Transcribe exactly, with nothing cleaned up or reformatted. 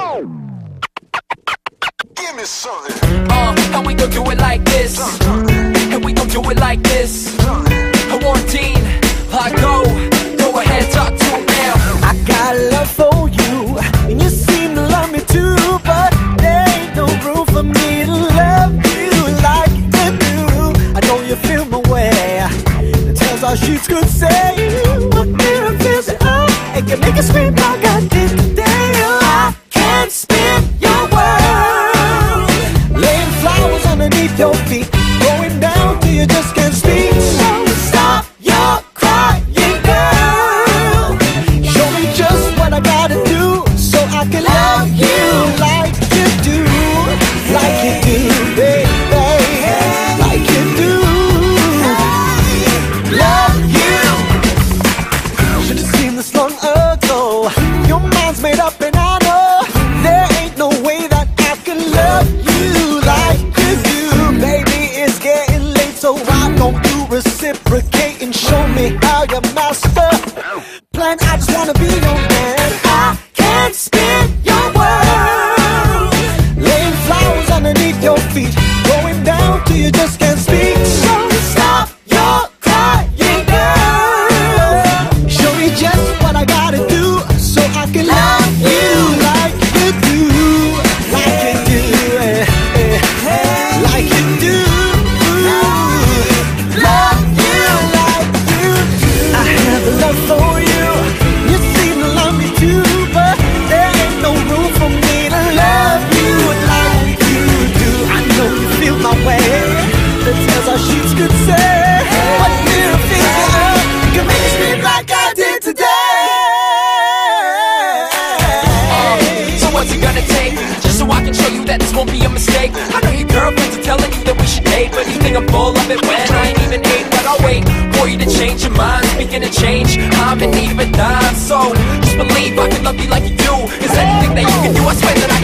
Give me something. Uh, and we gon' do it like this. And we gon' do it like this. Quarantine, I go. Go ahead, talk to him now. I got love for you, and you seem to love me too, but there ain't no room for me to love you like you do. I know you feel my way. The tales our sheets could say. What mirror feels it up? It can make it scream like I did today. I can't spin your world, laying flowers underneath your feet, going down till you just can't speak. So stop your crying, girl. Show me just what I gotta do so I can love you like you do, like you do, baby, like you do. Love you. Should've seen this long ago. Your mind's made up and I know there ain't no way that I can love you like you do. Baby, it's getting late, so why don't you reciprocate and show me how you master plan? I just wanna be your man. I can't spin your world, laying flowers underneath your feet, going down till you just can't speak. So stop your crying, girl. Show me just what I gotta do so I can love you like you do, like you do, eh, eh, like you do. Love you like you do. I have a love for you. You seem to love me too, but there ain't no room for me to love you like you do. I know you feel my way. The tales our sheets could say. What mirror feels it up? You can make me scream like I did today. So what's it gonna take? Just so I can show you that this won't be a mistake. I know your girlfriends are telling you that we should date, but you think I'm full of it when I ain't even eight. But I'll wait for you to change your mind. Speaking of change, I'm in need of a dime. So just believe I can love you like you do. Is anything that you can do, I swear that I